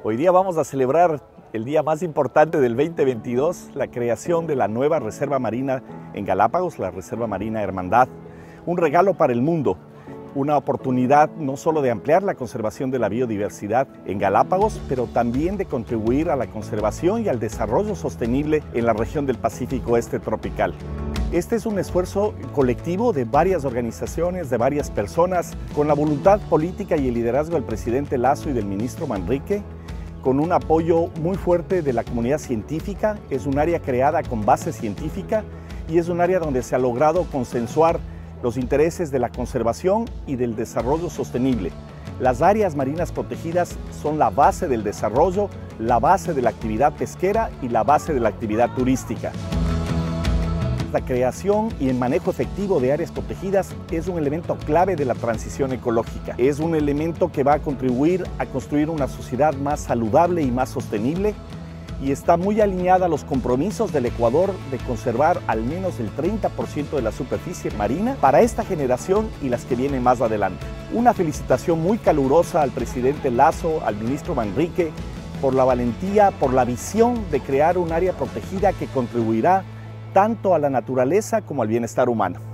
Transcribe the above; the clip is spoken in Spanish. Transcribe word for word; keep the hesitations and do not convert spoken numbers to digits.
Hoy día vamos a celebrar el día más importante del veinte veintidós, la creación de la nueva Reserva Marina en Galápagos, la Reserva Marina Hermandad. Un regalo para el mundo, una oportunidad no solo de ampliar la conservación de la biodiversidad en Galápagos, pero también de contribuir a la conservación y al desarrollo sostenible en la región del Pacífico Este tropical. Este es un esfuerzo colectivo de varias organizaciones, de varias personas, con la voluntad política y el liderazgo del presidente Lasso y del ministro Manrique, con un apoyo muy fuerte de la comunidad científica. Es un área creada con base científica y es un área donde se ha logrado consensuar los intereses de la conservación y del desarrollo sostenible. Las áreas marinas protegidas son la base del desarrollo, la base de la actividad pesquera y la base de la actividad turística. La creación y el manejo efectivo de áreas protegidas es un elemento clave de la transición ecológica. Es un elemento que va a contribuir a construir una sociedad más saludable y más sostenible, y está muy alineada a los compromisos del Ecuador de conservar al menos el treinta por ciento de la superficie marina para esta generación y las que vienen más adelante. Una felicitación muy calurosa al presidente Lasso, al ministro Manrique, por la valentía, por la visión de crear un área protegida que contribuirá tanto a la naturaleza como al bienestar humano.